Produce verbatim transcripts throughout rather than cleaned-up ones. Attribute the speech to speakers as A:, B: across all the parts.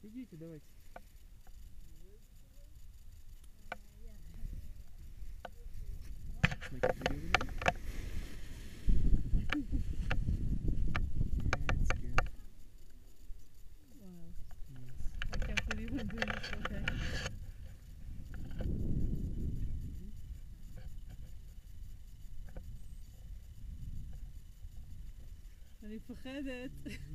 A: Идите, давайте. Make a video with it. Yeah, it's good.
B: Wow.
A: Yes.
B: I can't believe I'm doing this. Okay. אני מפחדת.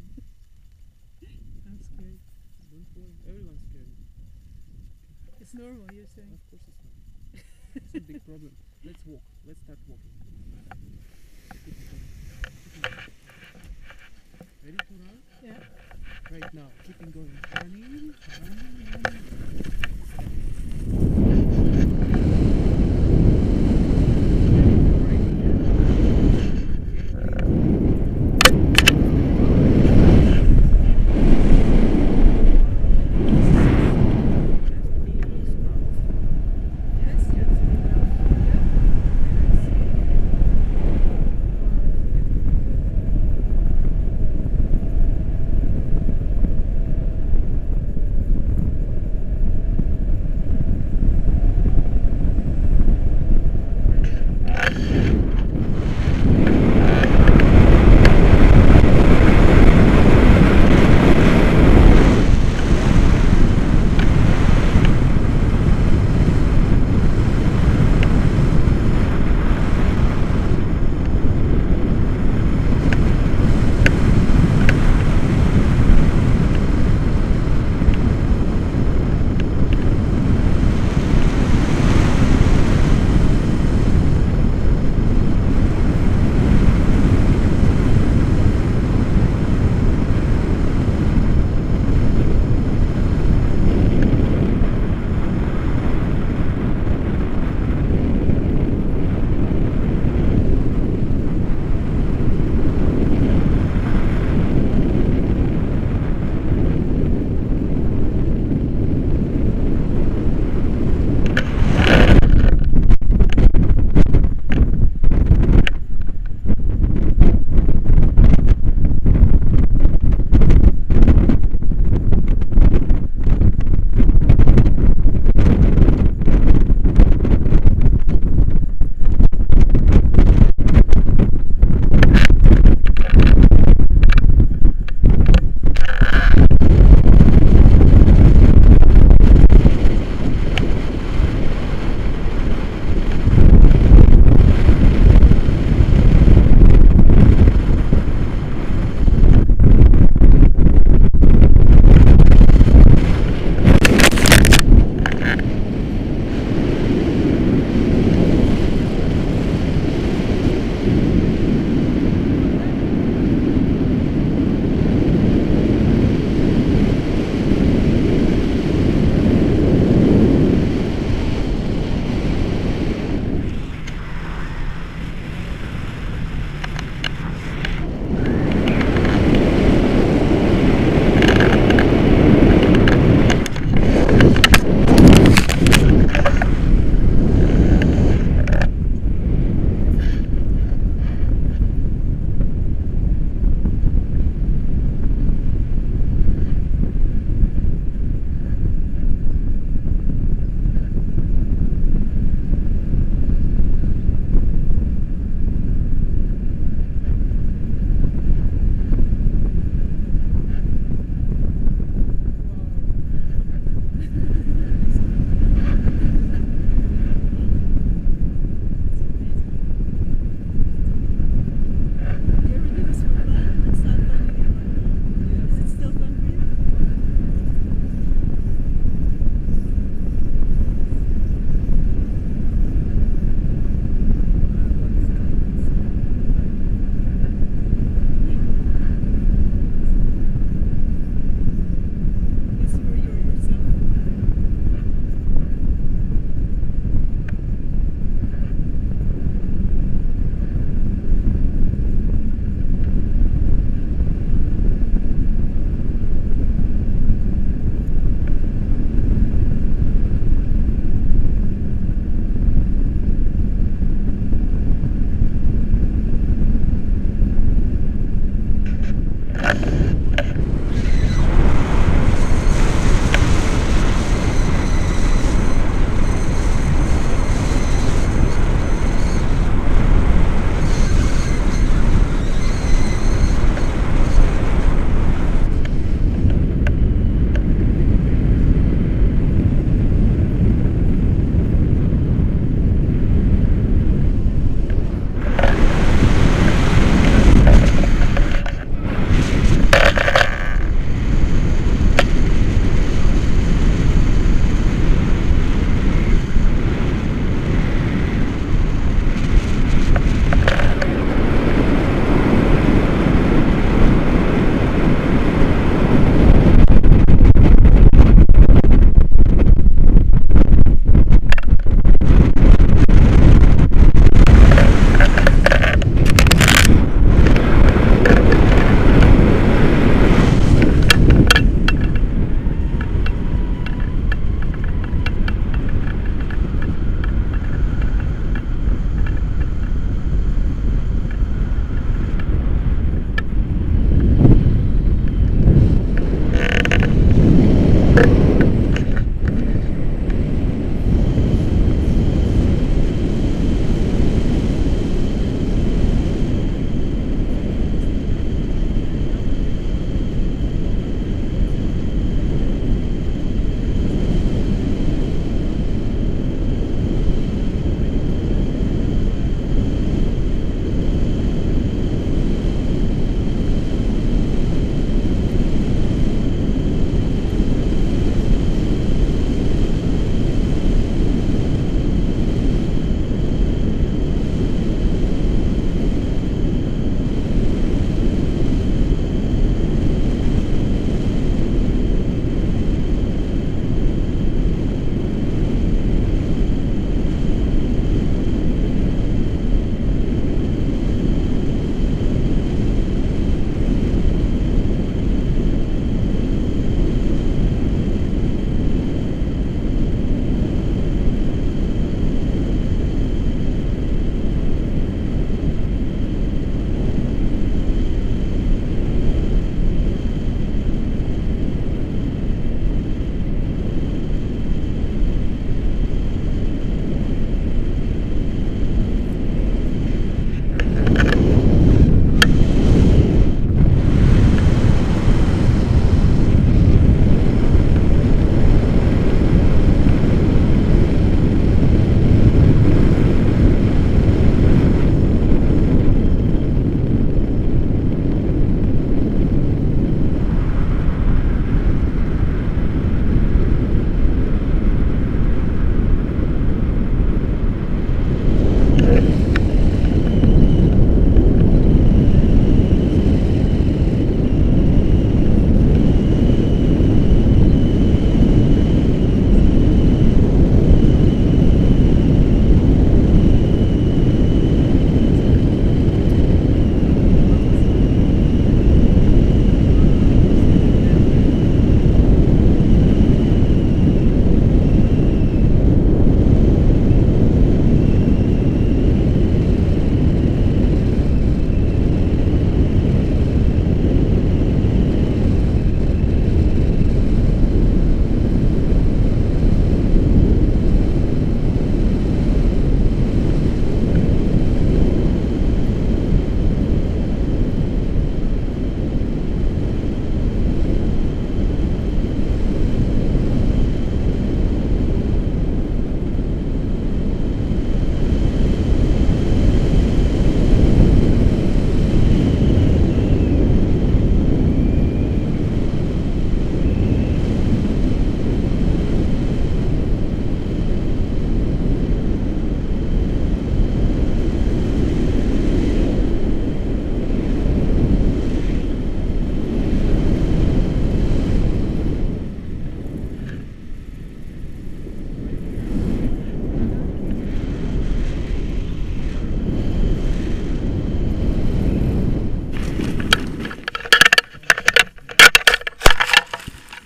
B: I'm scared.
A: Don't worry, everyone's scared.
B: It's normal, you're saying.
A: Of course it's not. It's a big problem. Let's walk. Let's start walking. Keep it going. Keep it going. Ready to run?
B: Yeah.
A: Right now. Keep it going. Running, running, running.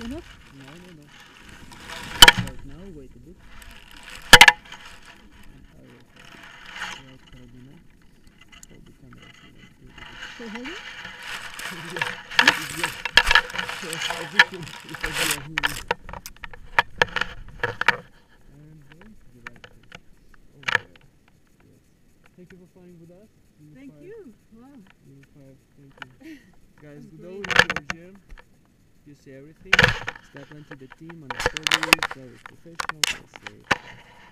B: Enough?
A: No, no, no. Right now, wait a bit. And I will have right carabiner. Hold the camera so you don't feel it.
B: So hold it?
A: This is just first position if I do a movie. And going to the right place. Over there. Yes. Thank you for flying with us. Unit
B: Thank
A: five.
B: you. Wow.
A: Unit five, thank you. Guys,
B: That's
A: good
B: great.
A: over here. You see everything. Step into the team on the service, service professional, plus safe.